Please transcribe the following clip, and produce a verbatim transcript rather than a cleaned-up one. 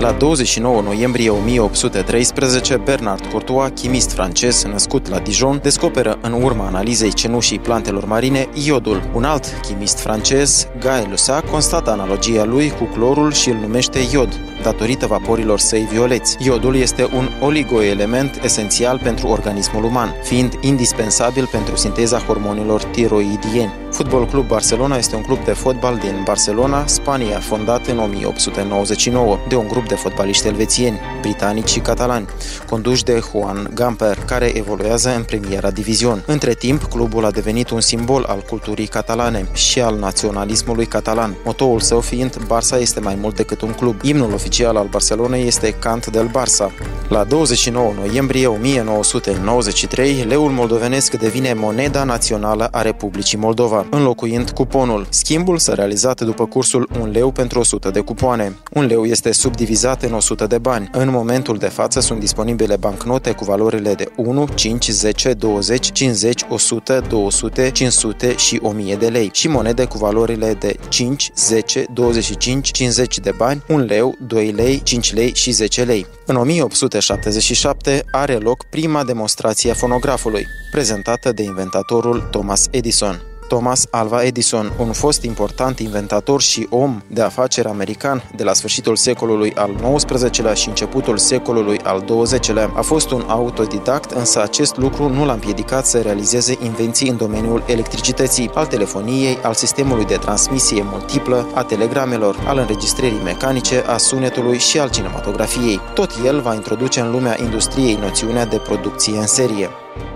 La douăzeci și nouă noiembrie o mie opt sute treisprezece, Bernard Courtois, chimist francez născut la Dijon, descoperă în urma analizei cenușii plantelor marine iodul. Un alt chimist francez, Gay Lussac, constată analogia lui cu clorul și îl numește iod, datorită vaporilor săi violeți. Iodul este un oligoelement esențial pentru organismul uman, fiind indispensabil pentru sinteza hormonilor tiroidieni. Fotbal Club Barcelona este un club de fotbal din Barcelona, Spania, fondat în o mie opt sute nouăzeci și nouă de un grup de fotbaliști elvețieni, britanici și catalani, conduși de Juan Gamper, care evoluează în Primera Division. Între timp, clubul a devenit un simbol al culturii catalane și al naționalismului catalan, motoul său fiind Barça este mai mult decât un club. Imnul oficial al Barcelonei este Cant del Barça. La douăzeci și nouă noiembrie o mie nouă sute nouăzeci și trei, leul moldovenesc devine moneda națională a Republicii Moldova, înlocuind cuponul. Schimbul s-a realizat după cursul un leu pentru o sută de cupoane. Un leu este subdivizat în o sută de bani. În momentul de față sunt disponibile bancnote cu valorile de unu, cinci, zece, douăzeci, cincizeci, o sută, două sute, cinci sute și o mie de lei și monede cu valorile de cinci, zece, douăzeci și cinci, cincizeci de bani, un leu, doi lei, cinci lei și zece lei. În o mie opt sute șaptezeci și șapte are loc prima demonstrație a fonografului, prezentată de inventatorul Thomas Edison. Thomas Alva Edison, un fost important inventator și om de afaceri american de la sfârșitul secolului al nouăsprezecelea și începutul secolului al douăzecelea, a fost un autodidact, însă acest lucru nu l-a împiedicat să realizeze invenții în domeniul electricității, al telefoniei, al sistemului de transmisie multiplă, a telegramelor, al înregistrării mecanice, a sunetului și al cinematografiei. Tot el va introduce în lumea industriei noțiunea de producție în serie.